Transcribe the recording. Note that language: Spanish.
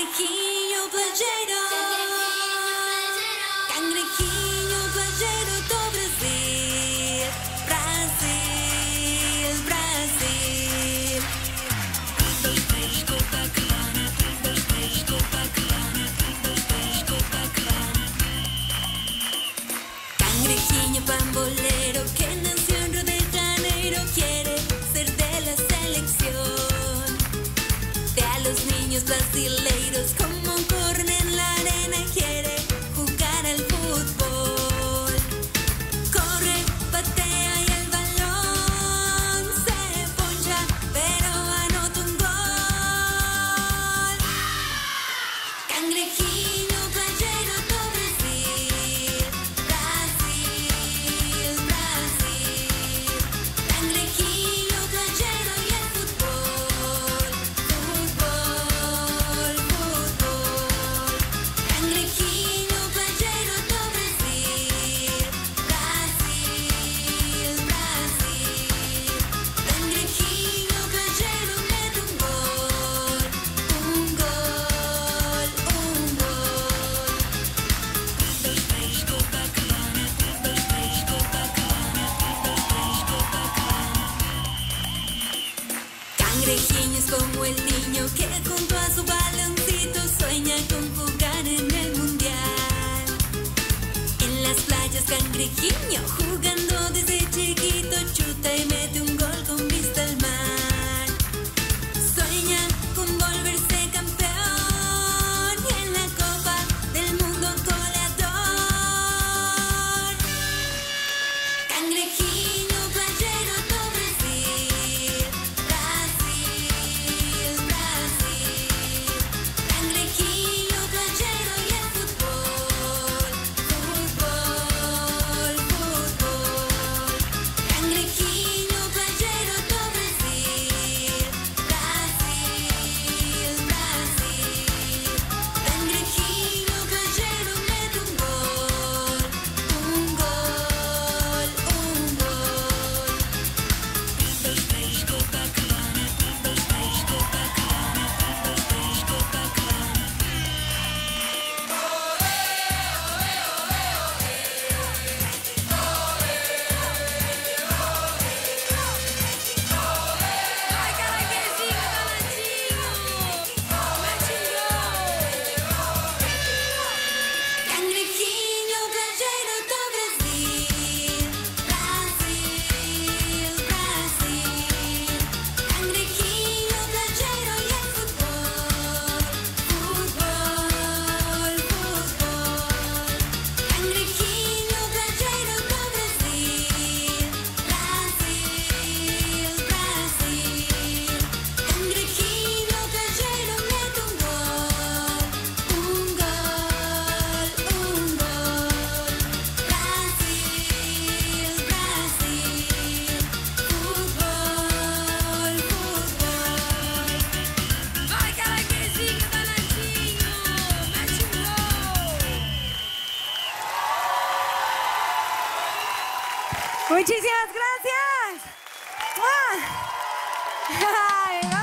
Cangrejinho playero, cangrejinho playero do Brasil, Brasil, Brasil. Dos pés Copacabana, dos pés Copacabana, dos pés Copacabana. Cangrejinho pambolero que nació en Río de Janeiro quiere ser de la selección. Ve a los niños brasileiros como corren en la arena y quiere jugar al fútbol. Corre, patea y el balón se poncha, pero anota un gol. Cangrejinho playero do Brasil, Brasil, Brasil. Cangrejinho playero y el fútbol, fútbol, fútbol. Cangrejinho playero do Brasil, Brasil, Brasil. Cangrejinho playero mete un gol, un gol, un gol. Dos pés Copacabana, dos pés Copacabana, dos pés Copacabana. Cangrejinho es como el niño que junto a su baloncito sueña con jugar en el mundial. En las playas Cangrejinho jugando desde chiquito chuta y mete un gol con vista al mar. Sueña con volverse campeón y en la Copa del Mundo goleador. Cangrejinho playero do Brasil, Brasil, Brasil. Cangrejinho playero y el fútbol, fútbol, fútbol. Cangrejinho playero do Brasil, Brasil, Brasil. Cangrejinho playero mete un gol, un gol, un gol. Dos pés Copacabana, dos pés Copacabana, dos pés Copacabana. Vai, Caranguejinho, danadinho! Mete um gol! Cangrejinho playero do Brasil, Brasil, Brasil. Cangrejinho playero y el fútbol, fútbol, fútbol. Cangrejinho playero do Brasil, Brasil, Brasil. Cangrejinho playero mete un gol, un gol, un gol. Brasil, Brasil. Fútbol, fútbol. Vai, Caranguejinho, danadinho! Mete um gol! Muchísimas gracias. ¡Mua! Ay,